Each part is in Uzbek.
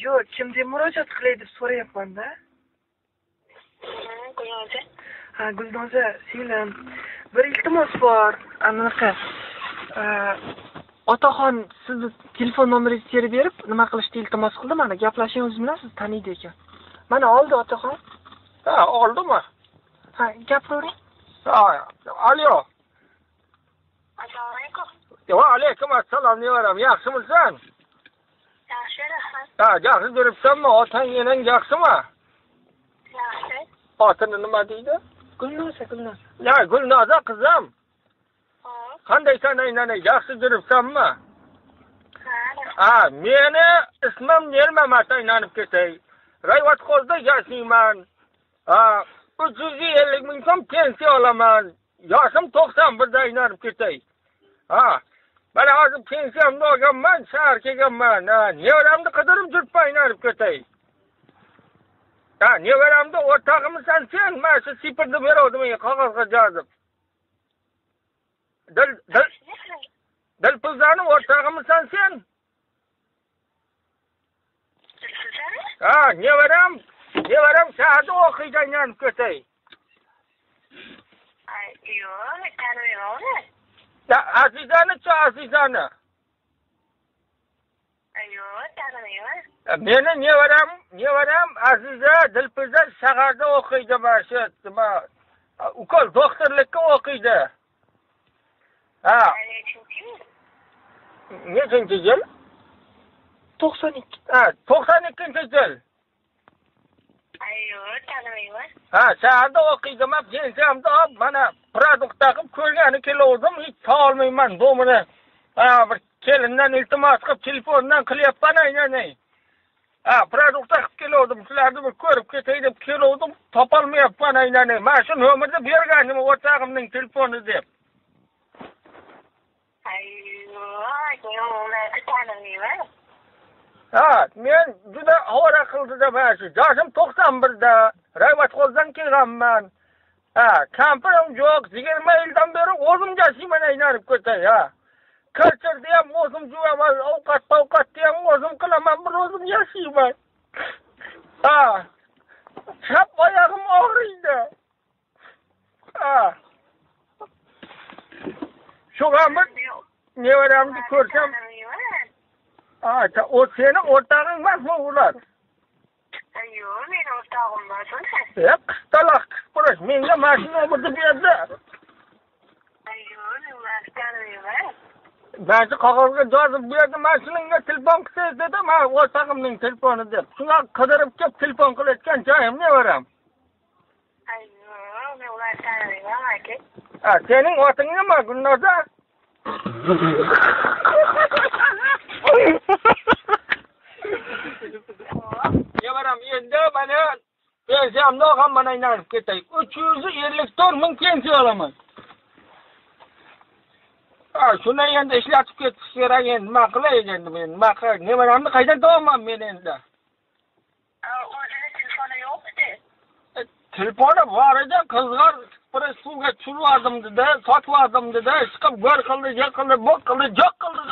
Yo'q, kimga murojaat qilay deb so'rayapman-da. Gulnoza. Ha, Gulnoza, singlim. Bir iltimos bor. Anaqa otaxon sizni telefon nomeringizni terib berib, nima qilishni iltimos qildi. Mana gaplashing o'zingiz bilan, siz taniydi ekan. Mana oldi otaxon. Ha, oldimi? Ha, gapiravering. Ha, alo. Assalomu alaykum. Va alaykum assalom, nevaram. Yaxshimisan? Yaxshi, rahmat. Ha, yaxshi yuribsanmi? Otang enang yaxshimi? Yaxshi. Otini nima deydi? Gulnoza. Ya, Gulnoza qizim. Hop. Qandaysan aynani? Yaxshi yuribsanmi? Ha. Ha, meni ismim Nelmamat aylanib ketay. Rayvotxozda yashayman. Ha, 350 ming so'm pensiya olaman. Yoshim 91 da aylanib ketay. Ha, mana hozir pensiyamni olganman, shahar kelganman. Ha, nevaramni qidirib yuribman aylanib ketay. Ha, nevaramni o'rtog'imisan sen, mana shu sipirni beruvdim qog'ozga yozib. Dilpuzani o'rtog'imisan sen? Ha, nevaram shaharda o'qiydi aylanib ketay. Ay, yo'q, taniyman. Azizani. Yo'q, taniyman. Meni nevaram Aziza Dilpuza shaharda o'qiydi, mana shu ukol doktorlikka o'qiydi. Ha. Nechinchi yil? 92. Ha, 92-yil. Yo'q, taniyman. Ha, shaharda o'qiydi. Men pensiyamni olib, mana produkt taqib ko'rgani keluvdim, hech olmayman domini. Ha, bir kelindan iltimos qilib telefondan qilyapman aylanay. Ha, produkt taqib keluvdim, sizlarni bir ko'rib ketay deb keluvdim, topolmayapman aylanay. Mana shu nomerni berganim o'rtog'imning telefoni deb. Yo'q, taniyman. Ha, men juda ovora qildi-da mana shu. Yoshim 91 da, Rayvotxozdan kelganman. Ha, kampirim yo'q, 20 yildan beri o'zim yashayman aylanib ketay, ha. Ko'chirda ham o'zim juvaman, ovqatni ham o'zim qilaman, bir o'zim yashayman. Ha. Chap oyog'im og'riydi. Ha. Shu ham nevaramni ko'rsam, ha, o seni o'rtog'ing emasmi ular? Yo'q, meni o'rtog'im emas. Qistaloq qisqirish, menga mashina olib berdi. Yo'q, ular taniyman. Ba'zi qog'ozga yozib berdi, mashinangga telefon qilsangiz dedi, men o'rtog'imning telefoni deb. Shunga qidirib kelib telefon qilayotgan joyim nevaram. Yo'q, men ular taniyman aka. Ha, sening oting nima, Gulnoza? Nevaram, endi mana pensiyamni olganman aylanib ketay. 354 ming pensiya olaman. Ha, shuni endi ishlatib ketish kerak endi. Nima qilay endi men? Nevaramni qaydan topaman men endi? O'zini telefoni yo'q-ku. Telefoni bor edi, qizg'ar bir suvga tushirdim dedi, sotdim dedi, chiqib go'r qildi, yiqildi, bo'q qildi, joq qildi.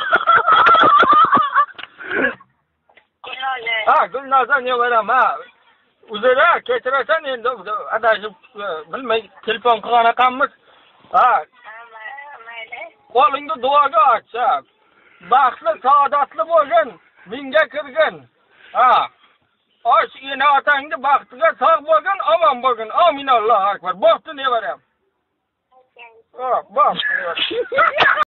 Gulnoza. Ha, Gulnoza nevaram, ha. Uzra, kechirasan endi, adashib bilmay telefon qilgan ekanmiz. Ha. Mayli. Qo'lingni duoga ochsa, baxtli, saodatli bo'lgin, menga kirgin. Ha. Osh ena otangni baxtiga sog' bo'lgin, omon bo'lgin. Amin, Allohu akbar. Bo'pti nevaram. Ha, bo'pti.